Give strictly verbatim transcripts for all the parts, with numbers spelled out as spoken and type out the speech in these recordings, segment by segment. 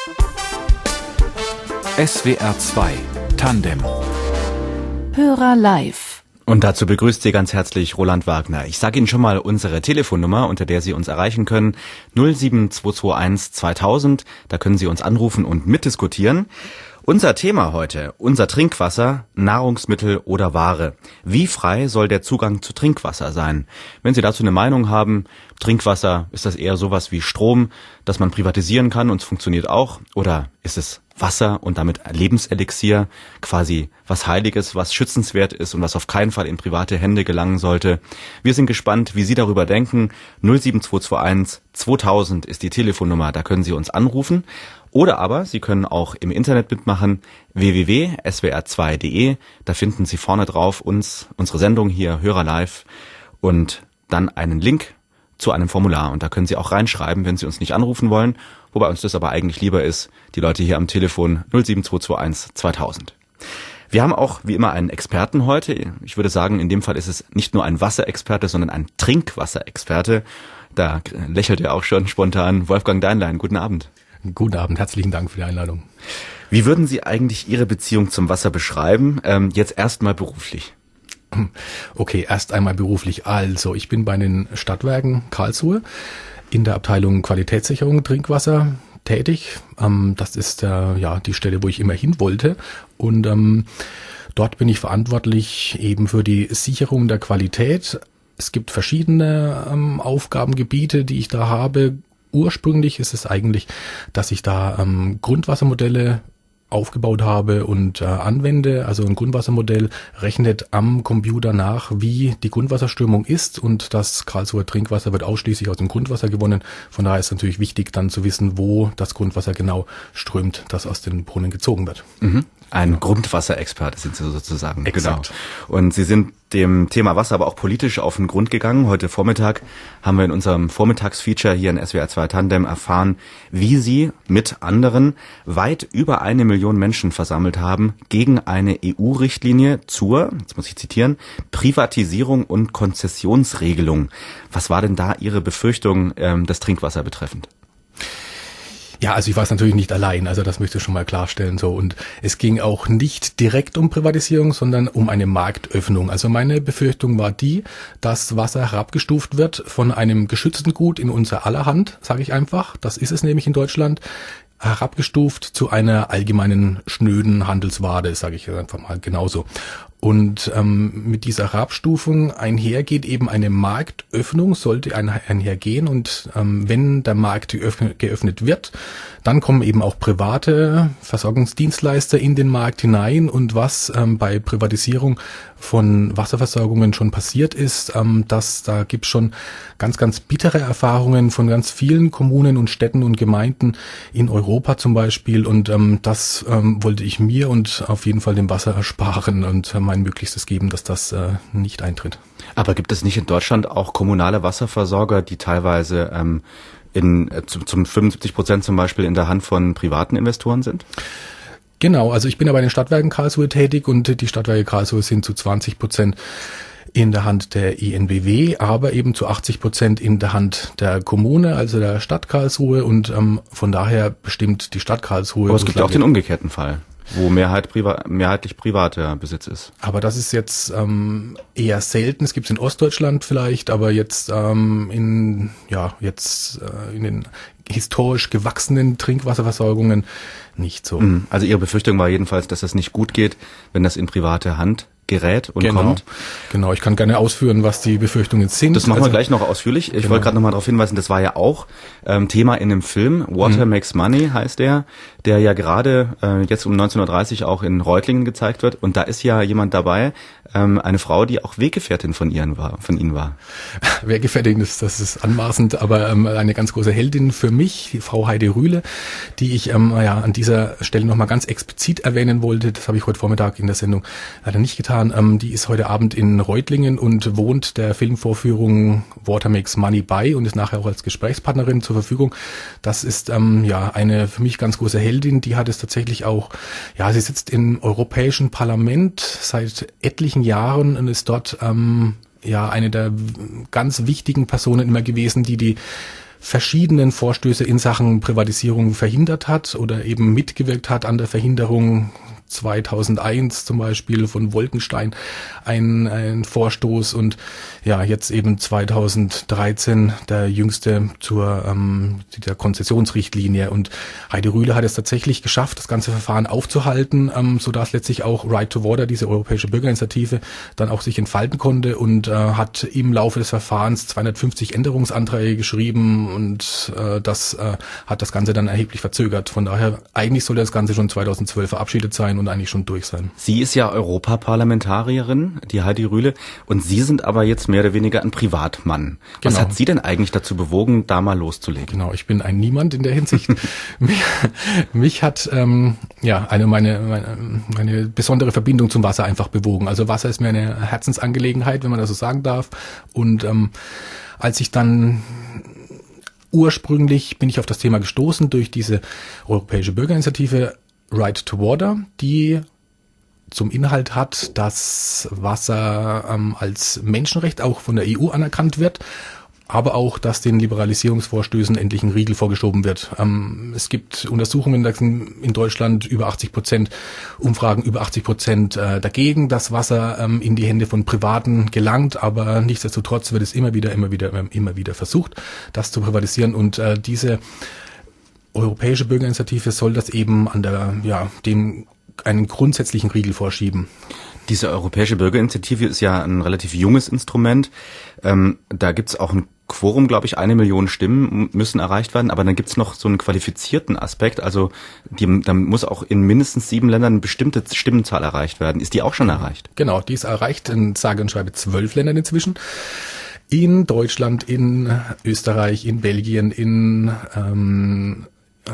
S W R zwei Tandem Hörer live. Und dazu begrüßt Sie ganz herzlich Roland Wagner. Ich sage Ihnen schon mal unsere Telefonnummer, unter der Sie uns erreichen können, null sieben zwei zwei eins zweitausend. Da können Sie uns anrufen und mitdiskutieren. Unser Thema heute, unser Trinkwasser, Nahrungsmittel oder Ware. Wie frei soll der Zugang zu Trinkwasser sein? Wenn Sie dazu eine Meinung haben, Trinkwasser, ist das eher sowas wie Strom, das man privatisieren kann und es funktioniert auch? Oder ist es Wasser und damit Lebenselixier, quasi was Heiliges, was schützenswert ist und was auf keinen Fall in private Hände gelangen sollte? Wir sind gespannt, wie Sie darüber denken. null sieben zwei zwei eins zweitausend ist die Telefonnummer, da können Sie uns anrufen. Oder aber Sie können auch im Internet mitmachen, w w w punkt s w r zwei punkt d e. Da finden Sie vorne drauf uns, unsere Sendung hier, Hörer live, und dann einen Link zu einem Formular. Und da können Sie auch reinschreiben, wenn Sie uns nicht anrufen wollen, wobei uns das aber eigentlich lieber ist, die Leute hier am Telefon null sieben zwei zwei eins zweitausend. Wir haben auch wie immer einen Experten heute. Ich würde sagen, in dem Fall ist es nicht nur ein Wasserexperte, sondern ein Trinkwasserexperte. Da lächelt er auch schon spontan. Wolfgang Deinlein, guten Abend. Guten Abend, herzlichen Dank für die Einladung. Wie würden Sie eigentlich Ihre Beziehung zum Wasser beschreiben? Ähm, jetzt erstmal beruflich. Okay, erst einmal beruflich. Also, ich bin bei den Stadtwerken Karlsruhe in der Abteilung Qualitätssicherung Trinkwasser tätig. Ähm, das ist äh, ja die Stelle, wo ich immer hin wollte. Und ähm, dort bin ich verantwortlich eben für die Sicherung der Qualität. Es gibt verschiedene ähm, Aufgabengebiete, die ich da habe. Ursprünglich ist es eigentlich, dass ich da ähm, Grundwassermodelle aufgebaut habe und äh, anwende. Also ein Grundwassermodell rechnet am Computer nach, wie die Grundwasserströmung ist, und das Karlsruher Trinkwasser wird ausschließlich aus dem Grundwasser gewonnen. Von daher ist es natürlich wichtig, dann zu wissen, wo das Grundwasser genau strömt, das aus den Brunnen gezogen wird. Mhm. Ein Grundwasserexperte sind Sie sozusagen. Exakt. Genau. Und Sie sind dem Thema Wasser aber auch politisch auf den Grund gegangen. Heute Vormittag haben wir in unserem Vormittagsfeature hier in S W R zwei Tandem erfahren, wie Sie mit anderen weit über eine Million Menschen versammelt haben gegen eine E U-Richtlinie zur, jetzt muss ich zitieren, Privatisierung und Konzessionsregelung. Was war denn da Ihre Befürchtung, ähm, das Trinkwasser betreffend? Ja, also ich war es natürlich nicht allein, also das möchte ich schon mal klarstellen. So, und es ging auch nicht direkt um Privatisierung, sondern um eine Marktöffnung. Also meine Befürchtung war die, dass Wasser herabgestuft wird von einem geschützten Gut in unser aller Hand, sage ich einfach. Das ist es nämlich in Deutschland. Herabgestuft zu einer allgemeinen schnöden Handelsware, sage ich einfach mal genauso. Und ähm, mit dieser Herabstufung einhergeht eben eine Marktöffnung, sollte einhergehen. Und ähm, wenn der Markt geöffnet wird, dann kommen eben auch private Versorgungsdienstleister in den Markt hinein. Und was ähm, bei Privatisierung von Wasserversorgungen schon passiert ist, ähm, dass da gibt's schon ganz, ganz bittere Erfahrungen von ganz vielen Kommunen und Städten und Gemeinden in Europa zum Beispiel. Und ähm, das ähm, wollte ich mir und auf jeden Fall dem Wasser ersparen und mein Möglichstes geben, dass das äh, nicht eintritt. Aber gibt es nicht in Deutschland auch kommunale Wasserversorger, die teilweise ähm, in äh, zum, zum fünfundsiebzig Prozent zum Beispiel in der Hand von privaten Investoren sind? Genau, also ich bin ja bei den Stadtwerken Karlsruhe tätig und die Stadtwerke Karlsruhe sind zu zwanzig Prozent in der Hand der I N B W, aber eben zu achtzig Prozent in der Hand der Kommune, also der Stadt Karlsruhe, und ähm, von daher bestimmt die Stadt Karlsruhe. Aber es gibt ja auch den umgekehrten Fall, wo Mehrheit priva- mehrheitlich privater Besitz ist. Aber das ist jetzt ähm, eher selten. Es gibt es in Ostdeutschland vielleicht, aber jetzt ähm, in ja jetzt äh, in den historisch gewachsenen Trinkwasserversorgungen nicht so. Also Ihre Befürchtung war jedenfalls, dass es nicht gut geht, wenn das in private Hand gerät und genau. kommt. Genau, ich kann gerne ausführen, was die Befürchtungen sind. Das machen also, wir gleich noch ausführlich. Ich genau. wollte gerade noch mal darauf hinweisen, das war ja auch ähm, Thema in dem Film. Water mhm. Makes Money heißt der, der ja gerade äh, jetzt um neunzehn Uhr dreißig auch in Reutlingen gezeigt wird. Und da ist ja jemand dabei, ähm, eine Frau, die auch Weggefährtin von ihren war, von Ihnen war. Weggefährtin, das, das ist anmaßend, aber ähm, eine ganz große Heldin für mich, die Frau Heide Rühle, die ich ähm, ja, an dieser Stelle nochmal ganz explizit erwähnen wollte. Das habe ich heute Vormittag in der Sendung leider nicht getan. Ähm, die ist heute Abend in Reutlingen und wohnt der Filmvorführung Water Makes Money bei und ist nachher auch als Gesprächspartnerin zur Verfügung. Das ist ähm, ja eine für mich ganz große Heldin. Die hat es tatsächlich auch, ja, sie sitzt im Europäischen Parlament seit etlichen Jahren und ist dort ähm, ja eine der ganz wichtigen Personen immer gewesen, die die verschiedenen Vorstöße in Sachen Privatisierung verhindert hat oder eben mitgewirkt hat an der Verhinderung. zweitausendeins zum Beispiel von Wolkenstein ein, ein Vorstoß und ja, jetzt eben zweitausenddreizehn der jüngste zur ähm, der Konzessionsrichtlinie. Und Heidi Rühle hat es tatsächlich geschafft, das ganze Verfahren aufzuhalten, ähm, sodass letztlich auch Right to Water, diese europäische Bürgerinitiative, dann auch sich entfalten konnte und äh, hat im Laufe des Verfahrens zweihundertfünfzig Änderungsanträge geschrieben und äh, das äh, hat das Ganze dann erheblich verzögert. Von daher, eigentlich sollte das Ganze schon zweitausendzwölf verabschiedet sein und eigentlich schon durch sein. Sie ist ja Europaparlamentarierin, die Heidi Rühle, und Sie sind aber jetzt mehr oder weniger ein Privatmann. Was Genau. hat Sie denn eigentlich dazu bewogen, da mal loszulegen? Genau, ich bin ein Niemand in der Hinsicht. mich, mich hat ähm, ja eine meine, meine meine besondere Verbindung zum Wasser einfach bewogen. Also Wasser ist mir eine Herzensangelegenheit, wenn man das so sagen darf. Und ähm, als ich dann ursprünglich bin ich auf das Thema gestoßen durch diese europäische Bürgerinitiative Right to Water, die zum Inhalt hat, dass Wasser ähm, als Menschenrecht auch von der E U anerkannt wird, aber auch, dass den Liberalisierungsvorstößen endlich ein Riegel vorgeschoben wird. Ähm, es gibt Untersuchungen, da sind in Deutschland über achtzig Prozent, Umfragen über achtzig Prozent äh, dagegen, dass Wasser ähm, in die Hände von Privaten gelangt, aber nichtsdestotrotz wird es immer wieder, immer wieder, immer wieder versucht, das zu privatisieren und äh, diese europäische Bürgerinitiative soll das eben an der, ja, dem einen grundsätzlichen Riegel vorschieben. Diese europäische Bürgerinitiative ist ja ein relativ junges Instrument. Ähm, da gibt's auch ein Quorum, glaube ich, eine Million Stimmen müssen erreicht werden, aber dann gibt's noch so einen qualifizierten Aspekt, also die, da muss auch in mindestens sieben Ländern eine bestimmte Stimmenzahl erreicht werden. Ist die auch schon erreicht? Genau, die ist erreicht in sage und schreibe zwölf Ländern inzwischen. In Deutschland, in Österreich, in Belgien, in ähm,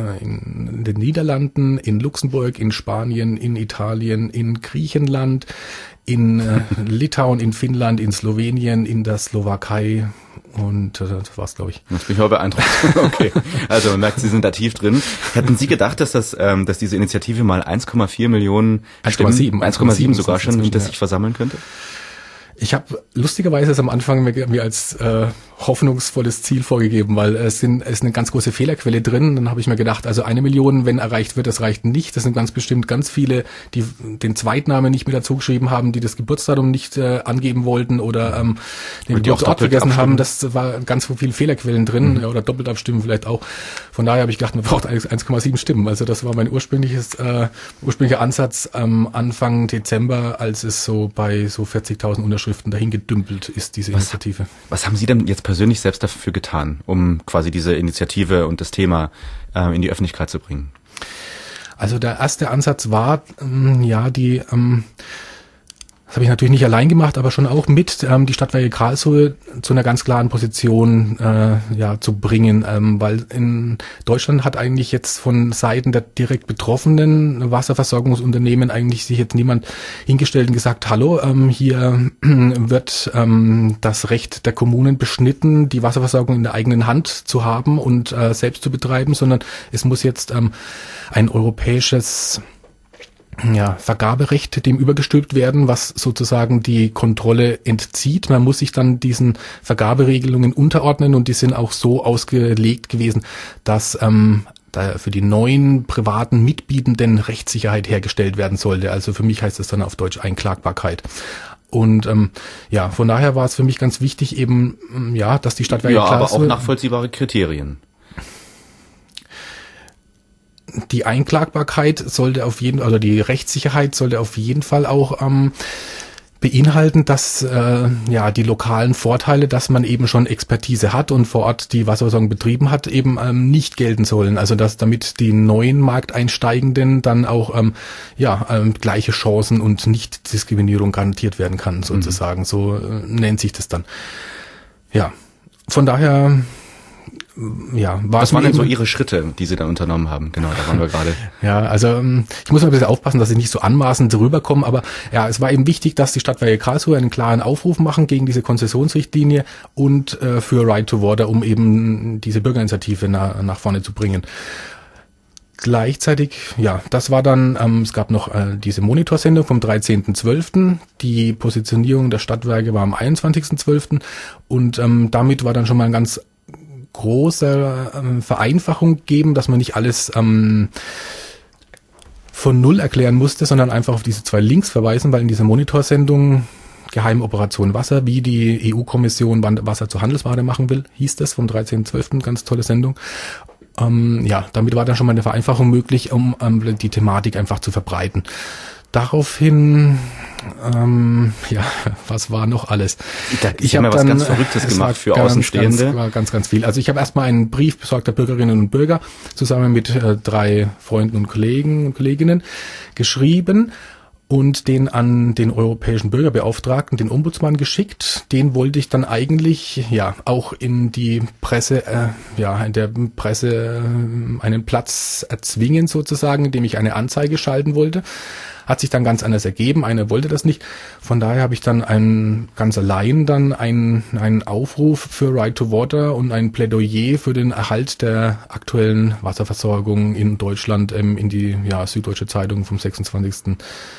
in den Niederlanden, in Luxemburg, in Spanien, in Italien, in Griechenland, in äh, Litauen, in Finnland, in Slowenien, in der Slowakei und äh, das war's, glaube ich. Das bin ich aber beeindruckt. Okay, also man merkt, Sie sind da tief drin. Hätten Sie gedacht, dass das, ähm, dass diese Initiative mal eins Komma vier Millionen Stimmen, eins Komma sieben sogar schon, dass sich versammeln könnte? Ich habe lustigerweise es am Anfang mir, mir als äh, hoffnungsvolles Ziel vorgegeben, weil es sind es ist eine ganz große Fehlerquelle drin. Dann habe ich mir gedacht, also eine Million, wenn erreicht wird, das reicht nicht. Das sind ganz bestimmt ganz viele, die den Zweitnamen nicht mit dazu geschrieben haben, die das Geburtsdatum nicht äh, angeben wollten oder ähm, den Geburtsort vergessen haben. Das war ganz viele Fehlerquellen drin mhm. oder doppelt abstimmen vielleicht auch. Von daher habe ich gedacht, man braucht eins Komma sieben Stimmen. Also das war mein ursprüngliches äh, ursprünglicher Ansatz am Anfang Dezember, als es so bei so vierzigtausend Unterschriften dahin gedümpelt ist, diese was, Initiative. Was haben Sie denn jetzt persönlich selbst dafür getan, um quasi diese Initiative und das Thema äh, in die Öffentlichkeit zu bringen? Also der erste Ansatz war, ähm, ja, die, ähm, das habe ich natürlich nicht allein gemacht, aber schon auch mit ähm, die Stadtwerke Karlsruhe zu einer ganz klaren Position äh, ja zu bringen, ähm, weil in Deutschland hat eigentlich jetzt von Seiten der direkt betroffenen Wasserversorgungsunternehmen eigentlich sich jetzt niemand hingestellt und gesagt, hallo, ähm, hier wird ähm, das Recht der Kommunen beschnitten, die Wasserversorgung in der eigenen Hand zu haben und äh, selbst zu betreiben, sondern es muss jetzt ähm, ein europäisches ja, Vergaberecht dem übergestülpt werden, was sozusagen die Kontrolle entzieht. Man muss sich dann diesen Vergaberegelungen unterordnen und die sind auch so ausgelegt gewesen, dass ähm, da für die neuen privaten Mitbietenden Rechtssicherheit hergestellt werden sollte. Also für mich heißt das dann auf Deutsch Einklagbarkeit. Und ähm, ja, von daher war es für mich ganz wichtig eben, ja, dass die Stadtwerke ja, Karlsruhe... aber auch nachvollziehbare Kriterien. Die Einklagbarkeit sollte auf jeden, also die Rechtssicherheit sollte auf jeden Fall auch ähm, beinhalten, dass äh, ja die lokalen Vorteile, dass man eben schon Expertise hat und vor Ort die Wasserversorgung betrieben hat, eben ähm, nicht gelten sollen. Also dass damit die neuen Markteinsteigenden dann auch ähm, ja ähm, gleiche Chancen und Nichtdiskriminierung garantiert werden kann, sozusagen. Mhm. So äh, nennt sich das dann. Ja, von daher. Ja, war Was waren denn so Ihre Schritte, die Sie dann unternommen haben? Genau, da waren wir gerade. Ja, also ich muss mal ein bisschen aufpassen, dass ich nicht so anmaßend rüberkomme, aber ja, es war eben wichtig, dass die Stadtwerke Karlsruhe einen klaren Aufruf machen gegen diese Konzessionsrichtlinie und äh, für Right to Water, um eben diese Bürgerinitiative na, nach vorne zu bringen. Gleichzeitig, ja, das war dann, ähm, es gab noch äh, diese Monitorsendung vom dreizehnten zwölften Die Positionierung der Stadtwerke war am einundzwanzigsten zwölften und ähm, damit war dann schon mal ein ganz große ähm, Vereinfachung gegeben, dass man nicht alles ähm, von Null erklären musste, sondern einfach auf diese zwei Links verweisen, weil in dieser Monitorsendung Geheimoperation Wasser, wie die E U-Kommission Wasser zur Handelsware machen will, hieß das vom dreizehnten zwölften Ganz tolle Sendung. Ähm, ja, damit war dann schon mal eine Vereinfachung möglich, um ähm, die Thematik einfach zu verbreiten. Daraufhin, ähm, ja, was war noch alles? Da, ich habe hab was ganz Verrücktes gemacht für ganz, Außenstehende. Ganz, war ganz, ganz viel. Also ich habe erstmal einen Brief besorgter Bürgerinnen und Bürger zusammen mit äh, drei Freunden und Kollegen und Kolleginnen geschrieben und den an den europäischen Bürgerbeauftragten, den Ombudsmann, geschickt. Den wollte ich dann eigentlich ja auch in die Presse, äh, ja in der Presse äh, einen Platz erzwingen sozusagen, indem ich eine Anzeige schalten wollte. Hat sich dann ganz anders ergeben. Einer wollte das nicht. Von daher habe ich dann ein, ganz allein dann einen, einen Aufruf für Right to Water und ein Plädoyer für den Erhalt der aktuellen Wasserversorgung in Deutschland ähm, in die ja, Süddeutsche Zeitung vom sechsundzwanzigsten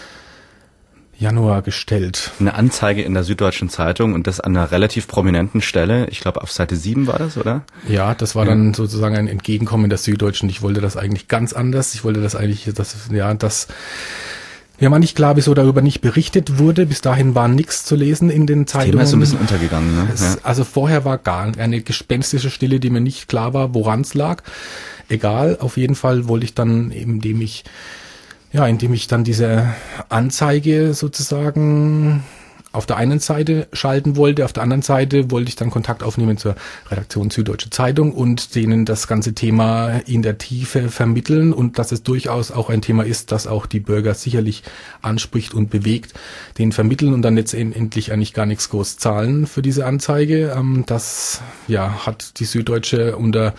Januar gestellt. Eine Anzeige in der Süddeutschen Zeitung und das an einer relativ prominenten Stelle. Ich glaube, auf Seite sieben war das, oder? Ja, das war ja. dann sozusagen ein Entgegenkommen der Süddeutschen. Ich wollte das eigentlich ganz anders. Ich wollte das eigentlich, das, ja, das, mir war nicht klar, wieso darüber nicht berichtet wurde. Bis dahin war nichts zu lesen in den Zeitungen. Das Thema ist so ein bisschen untergegangen, ne? Es, ja. Also vorher war gar eine gespenstische Stille, die mir nicht klar war, woran es lag. Egal, auf jeden Fall wollte ich dann, indem ich Ja, indem ich dann diese Anzeige sozusagen auf der einen Seite schalten wollte, auf der anderen Seite wollte ich dann Kontakt aufnehmen zur Redaktion Süddeutsche Zeitung und denen das ganze Thema in der Tiefe vermitteln und dass es durchaus auch ein Thema ist, das auch die Bürger sicherlich anspricht und bewegt, den vermitteln und dann letztendlich eigentlich gar nichts groß zahlen für diese Anzeige. Das ja hat die Süddeutsche unter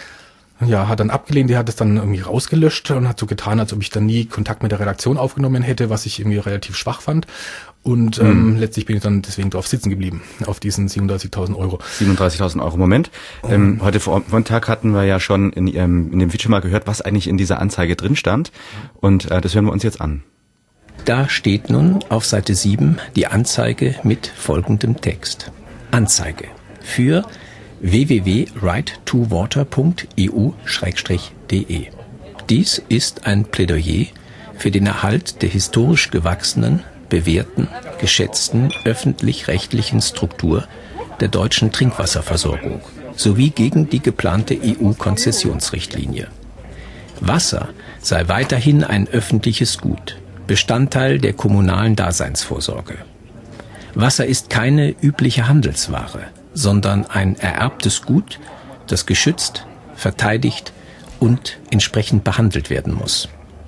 Ja, hat dann abgelehnt, die hat es dann irgendwie rausgelöscht und hat so getan, als ob ich dann nie Kontakt mit der Redaktion aufgenommen hätte, was ich irgendwie relativ schwach fand. Und mhm. ähm, letztlich bin ich dann deswegen drauf sitzen geblieben, auf diesen siebenunddreißigtausend Euro. siebenunddreißigtausend Euro, Moment. Ähm, heute vor Montag hatten wir ja schon in, ihrem, in dem Video mal gehört, was eigentlich in dieser Anzeige drin stand. Und äh, das hören wir uns jetzt an. Da steht nun auf Seite sieben die Anzeige mit folgendem Text. Anzeige für w w w punkt right to water punkt e u schrägstrich d e. Dies ist ein Plädoyer für den Erhalt der historisch gewachsenen, bewährten, geschätzten öffentlich-rechtlichen Struktur der deutschen Trinkwasserversorgung sowie gegen die geplante E U-Konzessionsrichtlinie. Wasser sei weiterhin ein öffentliches Gut, Bestandteil der kommunalen Daseinsvorsorge. Wasser ist keine übliche Handelsware, sondern ein ererbtes Gut, das geschützt, verteidigt und entsprechend behandelt werden muss.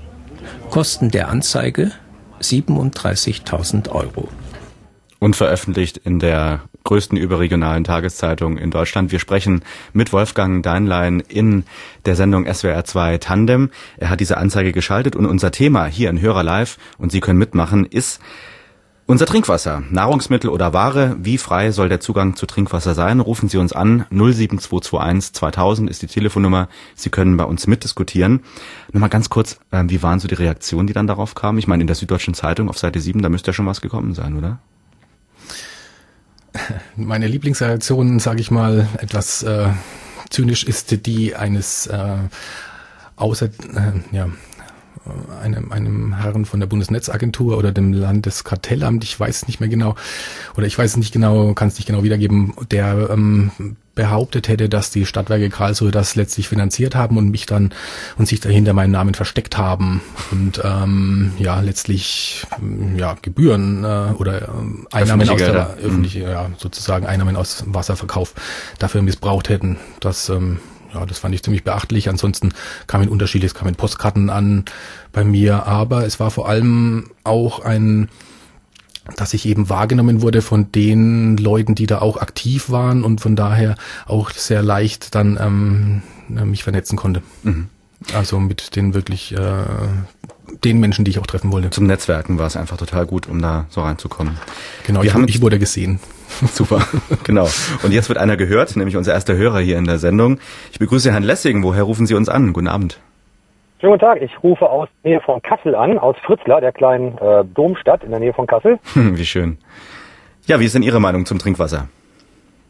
Kosten der Anzeige siebenunddreißigtausend Euro. Und veröffentlicht in der größten überregionalen Tageszeitung in Deutschland. Wir sprechen mit Wolfgang Deinlein in der Sendung S W R zwei Tandem. Er hat diese Anzeige geschaltet und unser Thema hier in Hörer Live, und Sie können mitmachen, ist unser Trinkwasser, Nahrungsmittel oder Ware. Wie frei soll der Zugang zu Trinkwasser sein? Rufen Sie uns an. null sieben zwei zwei eins zweitausend ist die Telefonnummer. Sie können bei uns mitdiskutieren. Nochmal ganz kurz, äh, wie waren so die Reaktionen, die dann darauf kamen? Ich meine, in der Süddeutschen Zeitung auf Seite sieben, da müsste ja schon was gekommen sein, oder? Meine Lieblingsreaktion, sage ich mal, etwas äh, zynisch ist die eines äh, außer, äh, ja, einem, einem Herrn von der Bundesnetzagentur oder dem Landeskartellamt, ich weiß nicht mehr genau, oder ich weiß nicht genau, kann es nicht genau wiedergeben, der ähm, behauptet hätte, dass die Stadtwerke Karlsruhe das letztlich finanziert haben und mich dann und sich dahinter meinen Namen versteckt haben und ähm, ja letztlich ja Gebühren äh, oder ähm, Einnahmen aus der öffentliche, mhm. ja sozusagen Einnahmen aus Wasserverkauf dafür missbraucht hätten. Das ähm, Ja, das fand ich ziemlich beachtlich. Ansonsten kamen unterschiedlich, es kamen Postkarten an bei mir, aber es war vor allem auch ein, dass ich eben wahrgenommen wurde von den Leuten, die da auch aktiv waren und von daher auch sehr leicht dann ähm, mich vernetzen konnte. Mhm. Also mit den wirklich äh, den Menschen, die ich auch treffen wollte. Zum Netzwerken war es einfach total gut, um da so reinzukommen. Genau, Wir ich, haben, ich wurde gesehen. Super, genau. Und jetzt wird einer gehört, nämlich unser erster Hörer hier in der Sendung. Ich begrüße Herrn Lessing. Woher rufen Sie uns an? Guten Abend. Schönen guten Tag. Ich rufe aus der Nähe von Kassel an, aus Fritzlar, der kleinen äh, Domstadt in der Nähe von Kassel. Wie schön. Ja, wie ist denn Ihre Meinung zum Trinkwasser?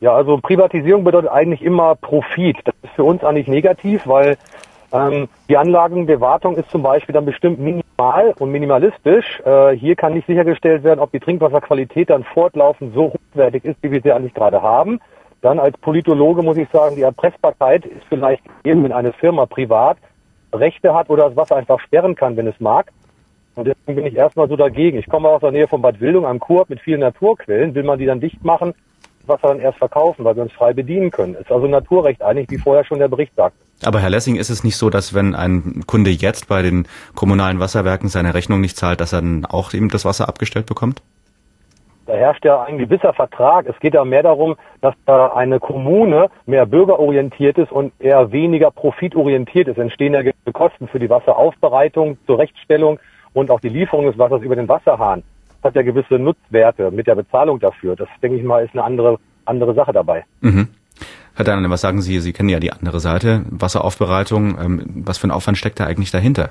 Ja, also Privatisierung bedeutet eigentlich immer Profit. Das ist für uns eigentlich negativ, weil ähm, die Anlagenbewartung ist zum Beispiel dann bestimmt minimal und minimalistisch. Äh, hier kann nicht sichergestellt werden, ob die Trinkwasserqualität dann fortlaufend so hochwertig ist, wie wir sie eigentlich gerade haben. Dann als Politologe muss ich sagen, die Erpressbarkeit ist vielleicht eben, wenn eine Firma privat Rechte hat oder das Wasser einfach sperren kann, wenn es mag. Und deswegen bin ich erstmal so dagegen. Ich komme aus der Nähe von Bad Wildung am Kurort mit vielen Naturquellen. Will man die dann dicht machen, Wasser dann erst verkaufen, weil wir uns frei bedienen können. Ist also Naturrecht eigentlich, wie vorher schon der Bericht sagt. Aber Herr Lessing, ist es nicht so, dass wenn ein Kunde jetzt bei den kommunalen Wasserwerken seine Rechnung nicht zahlt, dass er dann auch eben das Wasser abgestellt bekommt? Da herrscht ja ein gewisser Vertrag. Es geht ja mehr darum, dass da eine Kommune mehr bürgerorientiert ist und eher weniger profitorientiert ist. Entstehen ja gewisse Kosten für die Wasseraufbereitung, Zurechtstellung und auch die Lieferung des Wassers über den Wasserhahn. Das hat ja gewisse Nutzwerte mit der Bezahlung dafür. Das, denke ich mal, ist eine andere andere Sache dabei. Mhm. Herr Daniel, was sagen Sie? Sie kennen ja die andere Seite, Wasseraufbereitung. Ähm, was für ein Aufwand steckt da eigentlich dahinter?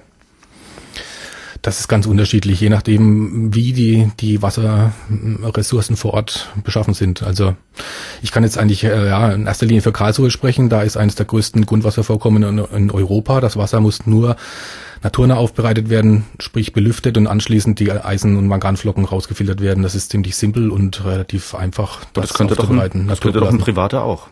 Das ist ganz unterschiedlich, je nachdem, wie die die Wasserressourcen vor Ort beschaffen sind. Also ich kann jetzt eigentlich äh, ja in erster Linie für Karlsruhe sprechen. Da ist eines der größten Grundwasservorkommen in, in Europa. Das Wasser muss nur naturnah aufbereitet werden, sprich belüftet und anschließend die Eisen- und Manganflocken rausgefiltert werden. Das ist ziemlich simpel und relativ einfach. Das, das könnte doch ein, das könnte doch ein Privater auch.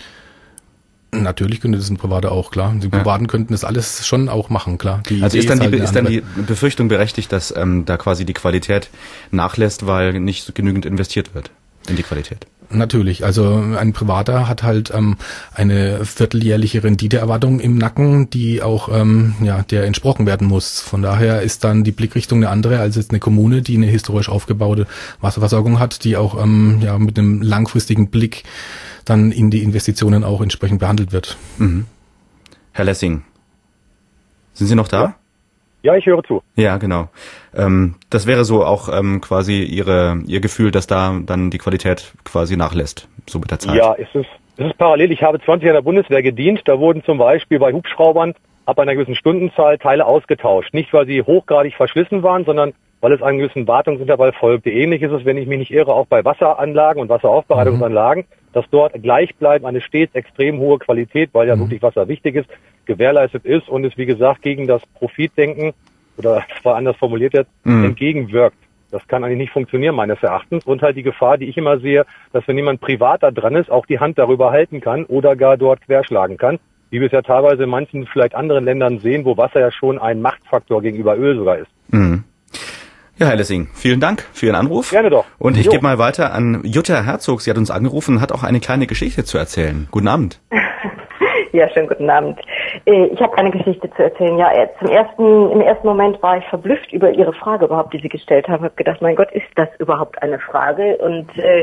Natürlich könnte das ein Privater auch, klar. Die Privaten ja. könnten das alles schon auch machen, klar. Die also Idee ist dann, ist die, halt ist dann die Befürchtung berechtigt, dass ähm, da quasi die Qualität nachlässt, weil nicht genügend investiert wird in die Qualität? Natürlich, also ein Privater hat halt ähm, eine vierteljährliche Renditeerwartung im Nacken, die auch ähm, ja der entsprochen werden muss. Von daher ist dann die Blickrichtung eine andere als jetzt eine Kommune, die eine historisch aufgebaute Wasserversorgung hat, die auch ähm, ja mit einem langfristigen Blick dann in die Investitionen auch entsprechend behandelt wird. Mhm. Herr Lessing, sind Sie noch da? Ja, ja ich höre zu. Ja, genau. Ähm, das wäre so auch ähm, quasi Ihre Ihr Gefühl, dass da dann die Qualität quasi nachlässt, so mit der Zeit. Ja, es ist, es ist parallel. Ich habe zwanzig Jahre in der Bundeswehr gedient. Da wurden zum Beispiel bei Hubschraubern ab einer gewissen Stundenzahl Teile ausgetauscht. Nicht, weil sie hochgradig verschlissen waren, sondern weil es einen gewissen Wartungsintervall folgte. Ähnlich ist es, wenn ich mich nicht irre, auch bei Wasseranlagen und Wasseraufbereitungsanlagen, mhm. dass dort gleichbleibend eine stets extrem hohe Qualität, weil ja mhm. wirklich Wasser wichtig ist, gewährleistet ist und es, wie gesagt, gegen das Profitdenken, oder es war anders formuliert jetzt, mhm. entgegenwirkt. Das kann eigentlich nicht funktionieren, meines Erachtens. Und halt die Gefahr, die ich immer sehe, dass wenn jemand privat da dran ist, auch die Hand darüber halten kann oder gar dort querschlagen kann, wie wir es ja teilweise in manchen, vielleicht anderen Ländern sehen, wo Wasser ja schon ein Machtfaktor gegenüber Öl sogar ist. Mhm. Ja, Herr Lessing, vielen Dank für Ihren Anruf. Gerne doch. Und ich gebe mal weiter an Jutta Herzog. Sie hat uns angerufen und hat auch eine kleine Geschichte zu erzählen. Guten Abend. Ja, schönen guten Abend. Ich habe eine Geschichte zu erzählen. Ja, zum ersten, im ersten Moment war ich verblüfft über Ihre Frage überhaupt, die Sie gestellt haben. Ich habe gedacht, mein Gott, ist das überhaupt eine Frage? Und äh,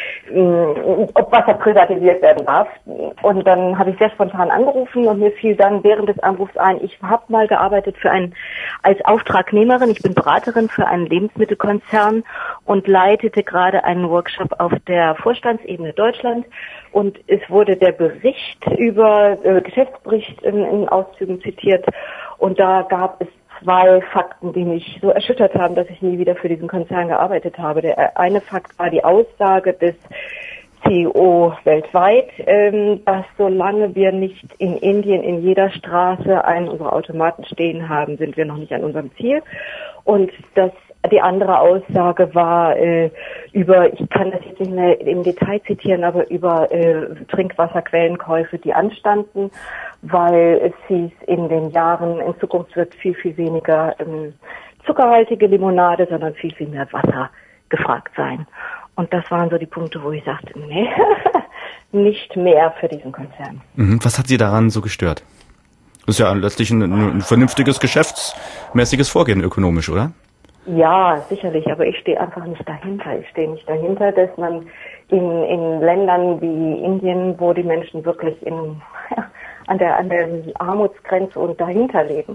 ob Wasser privatisiert werden darf. Und dann habe ich sehr spontan angerufen und mir fiel dann während des Anrufs ein, ich habe mal gearbeitet für einen als Auftragnehmerin. Ich bin Beraterin für einen Lebensmittelkonzern und leitete gerade einen Workshop auf der Vorstandsebene Deutschland. Und es wurde der Bericht über äh, Geschäftsbericht in, in Auszügen zitiert. Und da gab es zwei Fakten, die mich so erschüttert haben, dass ich nie wieder für diesen Konzern gearbeitet habe. Der eine Fakt war die Aussage des C E O weltweit, ähm, dass solange wir nicht in Indien in jeder Straße einen unserer Automaten stehen haben, sind wir noch nicht an unserem Ziel. Und das die andere Aussage war äh, über, ich kann das jetzt nicht mehr im Detail zitieren, aber über äh, Trinkwasserquellenkäufe, die anstanden, weil es hieß, in den Jahren in Zukunft wird viel, viel weniger ähm, zuckerhaltige Limonade, sondern viel, viel mehr Wasser gefragt sein. Und das waren so die Punkte, wo ich sagte, nee, nicht mehr für diesen Konzern. Mhm. Was hat Sie daran so gestört? Das ist ja letztlich ein, ein vernünftiges, geschäftsmäßiges Vorgehen ökonomisch, oder? Ja, sicherlich, aber ich stehe einfach nicht dahinter. Ich stehe nicht dahinter, dass man in, in Ländern wie Indien, wo die Menschen wirklich in, ja, an der, an der Armutsgrenze und dahinter leben,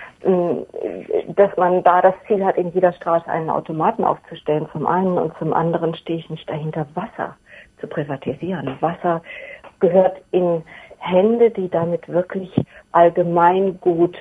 dass man da das Ziel hat, in jeder Straße einen Automaten aufzustellen, zum einen, und zum anderen stehe ich nicht dahinter, Wasser zu privatisieren. Wasser gehört in Hände, die damit wirklich allgemeingut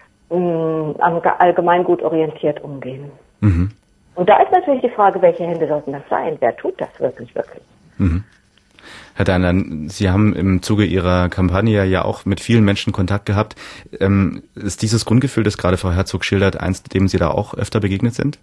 allgemeingut orientiert umgehen. Mhm. Und da ist natürlich die Frage, welche Hände sollten das sein? Wer tut das wirklich, wirklich? Mhm. Herr Deiner, Sie haben im Zuge Ihrer Kampagne ja auch mit vielen Menschen Kontakt gehabt. Ähm, ist dieses Grundgefühl, das gerade Frau Herzog schildert, eins, dem Sie da auch öfter begegnet sind?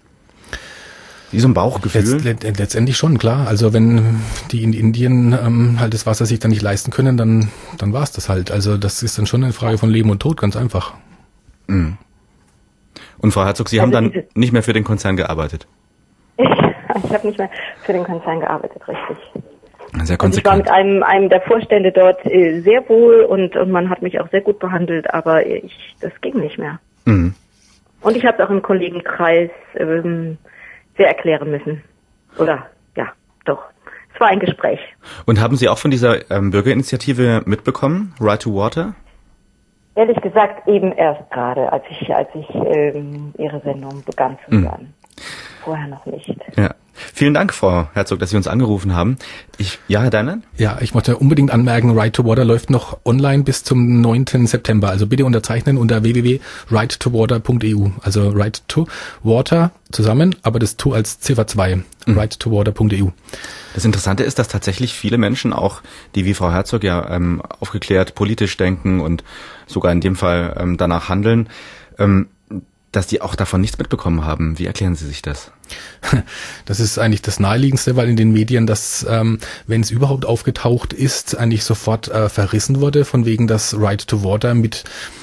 Wie so ein Bauchgefühl? Letzt, let, letztendlich schon, klar. Also wenn die in Indien ähm, halt das Wasser sich dann nicht leisten können, dann, dann war's das halt. Also das ist dann schon eine Frage von Leben und Tod, ganz einfach. Mhm. Und Frau Herzog, Sie also haben dann nicht mehr für den Konzern gearbeitet? Ich habe nicht mehr für den Konzern gearbeitet, richtig. Sehr konsequent. Also ich war mit einem, einem der Vorstände dort äh, sehr wohl und, und man hat mich auch sehr gut behandelt, aber ich, das ging nicht mehr. Mhm. Und ich habe es auch im Kollegenkreis ähm, sehr erklären müssen. Oder, ja, doch. Es war ein Gespräch. Und haben Sie auch von dieser ähm, Bürgerinitiative mitbekommen, Right to Water? Ehrlich gesagt eben erst gerade, als ich, als ich ähm, Ihre Sendung begann zu hören. Mhm. Vorher noch nicht. Ja. Vielen Dank, Frau Herzog, dass Sie uns angerufen haben. Ich, ja, Herr Deiner? Ja, ich möchte unbedingt anmerken, Right to Water läuft noch online bis zum neunten September. Also bitte unterzeichnen unter w w w punkt right to water punkt e u. Also Right to Water zusammen, aber das To als Ziffer zwei. Mhm. right to water punkt e u. Das Interessante ist, dass tatsächlich viele Menschen auch, die wie Frau Herzog ja ähm, aufgeklärt politisch denken und sogar in dem Fall ähm, danach handeln, ähm, dass die auch davon nichts mitbekommen haben. Wie erklären Sie sich das? Das ist eigentlich das Naheliegendste, weil in den Medien, dass, ähm, wenn es überhaupt aufgetaucht ist, eigentlich sofort äh, verrissen wurde, von wegen, dass Right to Water mit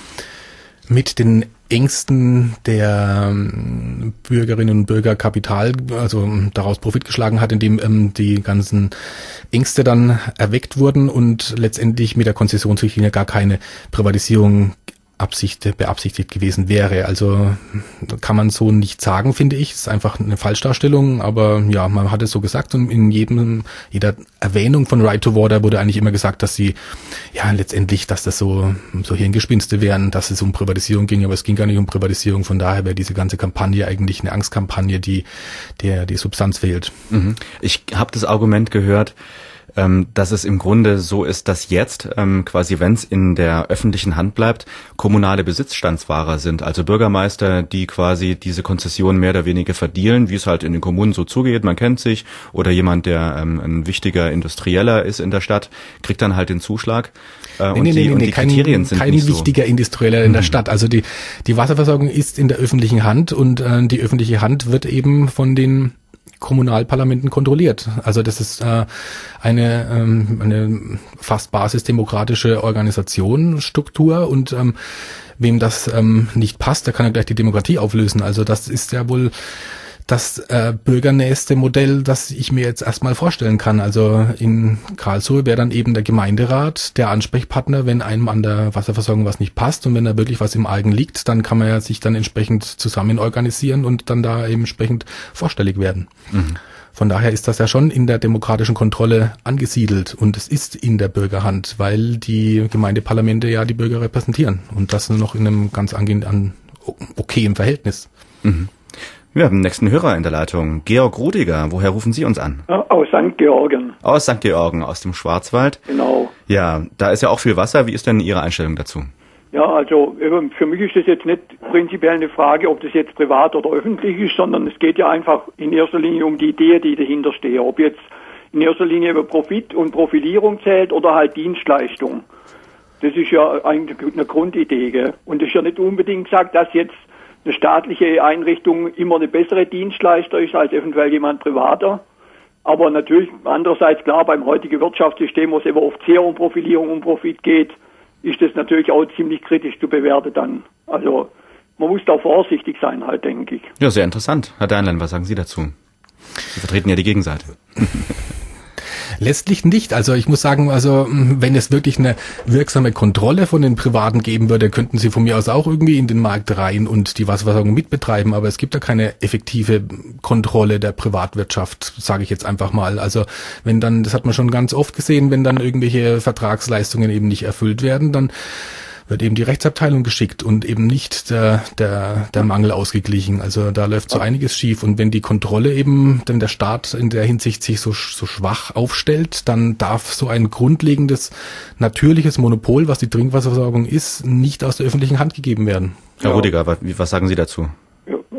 mit den Ängsten der ähm, Bürgerinnen und Bürger Kapital, also daraus Profit geschlagen hat, indem ähm, die ganzen Ängste dann erweckt wurden und letztendlich mit der Konzessionsrichtlinie gar keine Privatisierung Absicht, beabsichtigt gewesen wäre. Also kann man so nicht sagen, finde ich. Es ist einfach eine Falschdarstellung, aber ja, man hat es so gesagt und in jedem, jeder Erwähnung von Right to Water wurde eigentlich immer gesagt, dass sie, ja, letztendlich, dass das so, so Hirngespinste wären, dass es um Privatisierung ging, aber es ging gar nicht um Privatisierung. Von daher wäre diese ganze Kampagne eigentlich eine Angstkampagne, die, der die Substanz fehlt. Mhm. Ich habe das Argument gehört, ähm, dass es im Grunde so ist, dass jetzt ähm, quasi, wenn es in der öffentlichen Hand bleibt, kommunale Besitzstandswahrer sind, also Bürgermeister, die quasi diese Konzession mehr oder weniger verdienen, wie es halt in den Kommunen so zugeht, man kennt sich, oder jemand, der ähm, ein wichtiger Industrieller ist in der Stadt, kriegt dann halt den Zuschlag. Äh, nee, und nee, die, nee, und nee, die kein, Kriterien sind kein nicht wichtiger so. Industrieller in der Stadt. Also die, die Wasserversorgung ist in der öffentlichen Hand und äh, die öffentliche Hand wird eben von den Kommunalparlamenten kontrolliert. Also das ist äh, eine, ähm, eine fast basisdemokratische Organisation, Struktur und ähm, wem das ähm, nicht passt, der kann ja gleich die Demokratie auflösen. Also das ist ja wohl das äh, bürgernächste Modell, das ich mir jetzt erstmal vorstellen kann. Also in Karlsruhe wäre dann eben der Gemeinderat der Ansprechpartner, wenn einem an der Wasserversorgung was nicht passt und wenn da wirklich was im Argen liegt, dann kann man ja sich dann entsprechend zusammen organisieren und dann da eben entsprechend vorstellig werden. Mhm. Von daher ist das ja schon in der demokratischen Kontrolle angesiedelt und es ist in der Bürgerhand, weil die Gemeindeparlamente ja die Bürger repräsentieren und das nur noch in einem ganz angenehmen, okayen Verhältnis. Mhm. Wir haben den nächsten Hörer in der Leitung. Georg Rudiger, woher rufen Sie uns an? Aus Sankt Georgen. Aus Sankt Georgen, aus dem Schwarzwald. Genau. Ja, da ist ja auch viel Wasser. Wie ist denn Ihre Einstellung dazu? Ja, also für mich ist das jetzt nicht prinzipiell eine Frage, ob das jetzt privat oder öffentlich ist, sondern es geht ja einfach in erster Linie um die Idee, die dahinter steht. Ob jetzt in erster Linie über Profit und Profilierung zählt oder halt Dienstleistung. Das ist ja eigentlich eine Grundidee, gell? Und es ist ja nicht unbedingt gesagt, dass jetzt eine staatliche Einrichtung immer eine bessere Dienstleister ist als eventuell jemand privater. Aber natürlich andererseits klar, beim heutigen Wirtschaftssystem, wo es eben oft sehr um Profilierung, um Profit geht, ist das natürlich auch ziemlich kritisch zu bewerten dann. Also man muss da vorsichtig sein halt, denke ich. Ja, sehr interessant. Herr Deinlein, was sagen Sie dazu? Sie vertreten ja die Gegenseite. Letztlich nicht. Also ich muss sagen, also wenn es wirklich eine wirksame Kontrolle von den Privaten geben würde, könnten sie von mir aus auch irgendwie in den Markt rein und die Wasserversorgung mitbetreiben. Aber es gibt da keine effektive Kontrolle der Privatwirtschaft, sage ich jetzt einfach mal. Also wenn dann, das hat man schon ganz oft gesehen, wenn dann irgendwelche Vertragsleistungen eben nicht erfüllt werden, dann wird eben die Rechtsabteilung geschickt und eben nicht der, der, der Mangel ausgeglichen. Also da läuft so einiges schief. Und wenn die Kontrolle eben, wenn der Staat in der Hinsicht sich so, so schwach aufstellt, dann darf so ein grundlegendes, natürliches Monopol, was die Trinkwasserversorgung ist, nicht aus der öffentlichen Hand gegeben werden. Herr ja. Rudiger, was, was sagen Sie dazu? Ja,